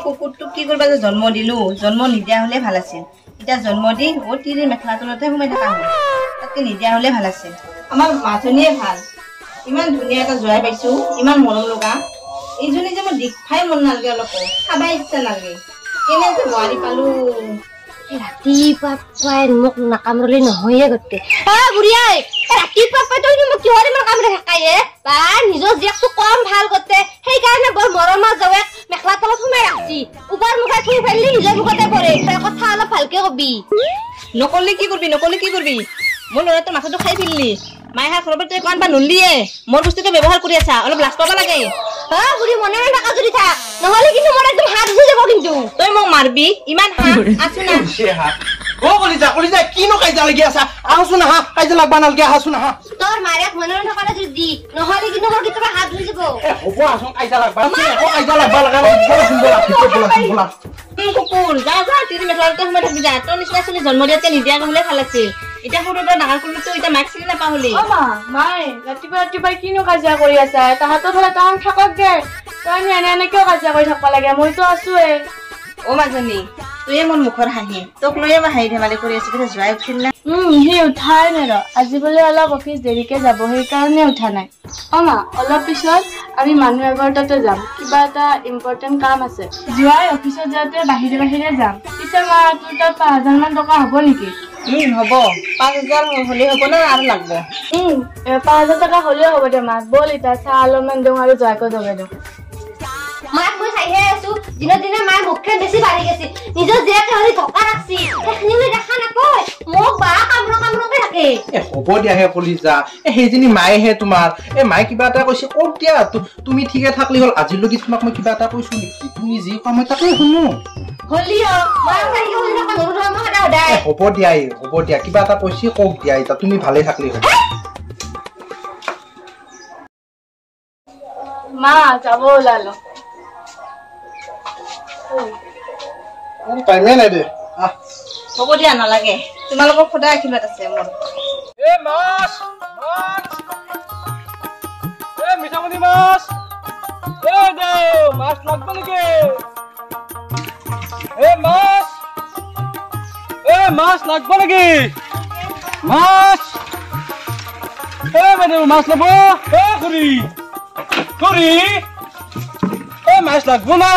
কুকুৰটোক কি কৰিবা যে জন্ম দিলো জন্ম নিদিয়া হলে ভাল আছিল এতিয়া জন্ম দি তিৰি মেখেলা তলতে সোমাই থকা হ'ল তাতকে নিদিয়া হলে ভাল আছিল আমাৰ মাজনীয়ে ভাল ইমান ধুনীয়া এটা জোৱাই পাইছো ইমান মৰম লগা এইজনী যে মই দেখাই মন নালাগে অলপ খাবাই ইচ্ছা নালাগে কেনে যে বোৱাৰী পালো ৰাতিপুৱাই মোক নাকামৰলি নহয়ে গতে বুঢ়িয়াই ৰাতিপুৱাই তই মোক কিহৰ ইমান কামৰে থাকাই বা নিজৰ জীয়েকটো কম ভাল গতে সেইকাৰণে বৰ মৰমত যাৱে মেখেলা তলত সোমাই ৰাখছি ওপৰ মুখে থুই ফেললি নিজৰ মুখতে পৰে তই কথা অলপ ভালকে কবি নকলি কি কৰবি মোৰ ল'ৰাটোৰ মাথাটো খাই ফেললি মায়ে হা ঘৰৰ তই কোৱান বা নলিয়ে মোৰ বস্তুটো ব্যৱহাৰ কৰি আছা অলপ লাজ পাব লাগে বুঢ়ী মনে মনে থাকা যদি থাক নহলে কিন্তু মোৰ একদম হাত উঠি যাব কিন্তু তই মোক মাৰবি ইমান হাত আছো না কলিজা কিনো কাইজা লাগি আছা আহচোন আহা কাইজা লাগবা নালগে আহচোন আহা তোৰ মায়েক মনে মনে থকা যদি নহলে কিন্তু মোৰ কেতিয়াবা হাত উঠি যাব হ'ব আহচোন কাইজা লাগবা কাইজা লাগবা লগা বলা কুকুৰ যা তিৰি মেখেলাতে সোমাই থাকি যা তোৰ নিচিনা চলি জন্ম দিয়াতে নিদিয়া নহলে ভাল আছিল এতিয়া সৰুৰ পৰা ডাঙৰ কৰিলো এতিয়া মাক চিনি নাপাহলি মাই ৰাতিপুৱা কিনো কাজিয়া কৰি আছা তাহাঁতৰ ফালে তাহান থাকক দে তই এনে কিয় কাজিয়া কৰি থাকবা লাগে মইতো আছোৱে মাজনী তুয়ে মোৰ মুখৰ হাঁহি তোক লৈয়ে মই হাঁহি ধেমালি কৰি আছো কিন্তু জোৱাই উঠিল না সি উঠাই নাই আজি বোলে অলপ অফিচ দেৰিকে যাব সেইকাৰণে উঠা নাই অলপ পিছত আমি মানুহ এঘৰ তাতে যাম কিবা এটা ইম্পৰ্টেণ্ট কাম আছে জোৱাই অফিচত যাওঁতে বাহিৰে যাম পিছে মা তোৰ তাত ৫,০০০ মান টকা হ'ব নেকি হ'ব ৫,০০০ হলে হ'ব না আৰু লাগব ৫,০০০ টকা হলেও হ'ব দে মা বল এতিয়া চাহ অলপমান দিওঁ আৰু জোৱাইকো দবাই দিওঁ মাক মই চাইহে আছো দিনৰ দিনে মায়ে মুখে বেছি বাঢ়ি গৈছে নিজৰ জীয়েকে হলি ধকা ৰাখছি সেইখিনি দেখা নাপায় মোক বা কামৰকে থাকে হ'ব দিয়া হে কলিজা সেইজনী মায়েহে তোমাৰ মায়ে কিবা এটা কৈছে কক দিয়া তুমি ঠিকে থাকলি হ'ল আজিলৈকে তোমাক মই কিবা এটা কৈছো নেকি তুমি যি কোৱা মই তাকে শুনো হ'ব দিয়া কিবা এটা কৈছে কক দিয়া এতিয়া তুমি ভালে থাকলি হ'ল মা যাব ওলালো টাইমে নাই দে হ'ব দিয়া নালাগে তোমালোকৰ সদায় আশীৰ্বাদ আছে মোৰ মিঠামণি মাছ মাছ লাগব নেকি মাছ লাগব নেকি মাছ বাইদেউ মাছ লব খুৰী মাছ লাগব না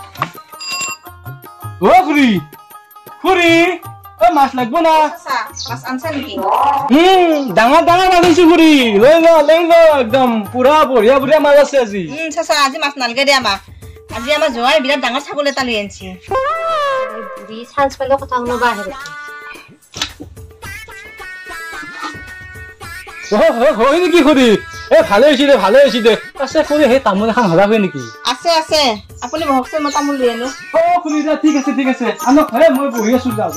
খুৰী মাছ লাগব না মাছ আনছা নেকি ডাঙৰ আনিছো খুৰী লৈ ল একদম পুৰা বঢ়িয়া মাছ আছে আজি চাচা আজি মাছ নালগে দে আমাক আজি আমাৰ জোৱাই বিৰাট ডাঙৰ ছাগল এটা লৈ আনিছে বুঢ়ী চান্স পালে কথা শুনবা আহে হয় নেকি খুৰী ভালে হৈছে দে আছে খুৰী সেই তামোল এখন হলা হয় নেকি আছে আপুনি বহকচোন মই তামোল লৈ আনো খুৰী ঠিক আছে আনক মই বহি আছো যাওঁ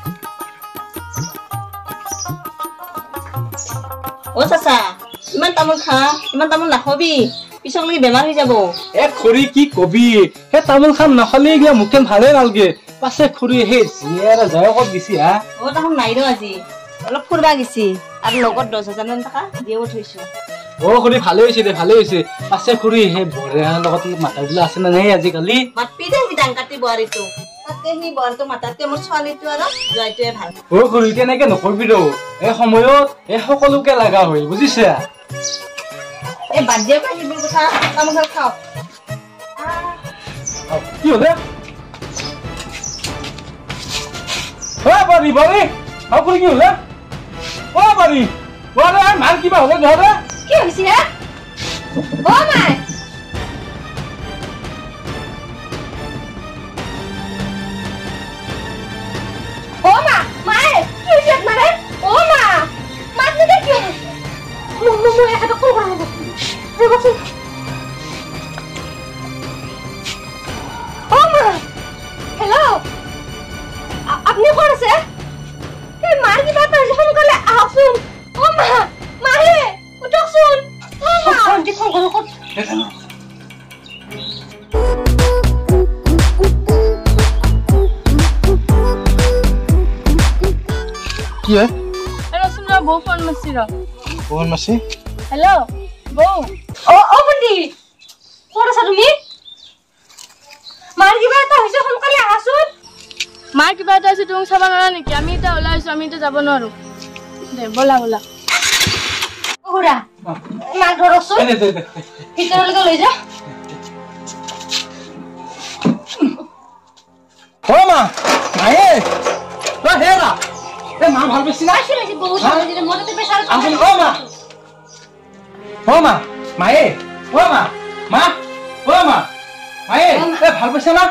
চাচা ইমান তামোল নাখাবি পিছলৈকে বেমাৰ হৈ যাব খুৰী কি কবি সেই তামোল খাম নাখালে মুখখন ভালে নালগে পাছে খুৰী সেই জীয়াৰ যায় ক'ত গেছি হা তাহোন নাই ৰ আজি অলপ ফুৰবা গেছি আৰু লগত 10,000 মান টকা দিও থৈছো খুৰী ভালে হৈছে পাছে খুৰী সেই বৰেয়াৰ লগত মাতাবিলাক আছে না নাই আজিকালি মাতপি দে সি ডাংকাটি বোৱাৰীটো তাতে সি বোৱাৰীটো মাতাতকে মোৰ ছোৱালীটো আৰু জয়টোৱে ভাল খুৰী তেনেকে নকৰিবি ৰ এই সময়ত এই সকলোকে লগা হয় বুজিছা বাদ দিয়া সেইবোৰ কথা তামোল খাওঁ কি হলে বাৰী খুৰী কি হলে বাৰী মাৰ কিবা হলে ঘৰে কি হৈছে হে মাই মায়ে কি হৈছে মানে মাত নিদে কি মই এটা কল কৰা হ'ব দেখোন হেল্ল' আপনি ক'ত আছে মাৰ কিবা এটা হৈছে সোনকালে আহকচোন মাহে উঠকচোন কি হয় বৌ ফোন মাৰছি হেল্ল' বৌ বন্তি ক'ত আছা তুমি মাৰ কিবা এটা হৈছে সোনকালে আহাচোন মাৰ কিবা এটা হৈছে তোমাক চাব নোৱাৰা নেকি আমি এতিয়া ওলাইছো আমি এতিয়া যাব নোৱাৰো দে বলা বলা খুৰা মাক ধৰকচোন ভিতৰলৈকে লৈ যা অ মা মায়ে তই হেৰা এ মা ভাল পাইছি না বহুত ভাল হৈছে মই তাতে প্ৰেছাৰ আসুন ও মা মায়ে ও মা মা ও মা মায়ে এ ভাল পাইছা না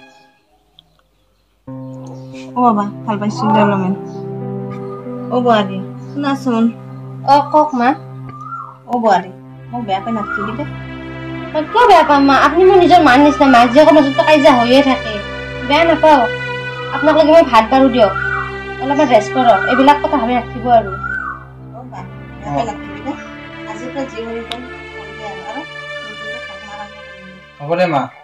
ও বাবা ভাল পাইছো ডেভেলপমেন্ট ও বোৱাৰী শুনাচোন কক মা ও বোৱাৰী মোক বেয়া পাই নাথাকিবি দে কিয় বেয়া পাম মা আপুনি মোৰ নিজৰ মাৰ নিচিনা মাক জীয়েকৰ মাজত কাজিয়া হৈয়ে থাকে বেয়া নাপাওঁ আপোনাক লাগে মই ভাত বাৰু দিয়ক অলপমান ৰেষ্ট কৰক এইবিলাক কথা ভাবি ৰাখিব আৰু বেয়া পাই নাথাকিবি দে আজিৰ পৰা যি হৈ গ'ল হ'ব দে মা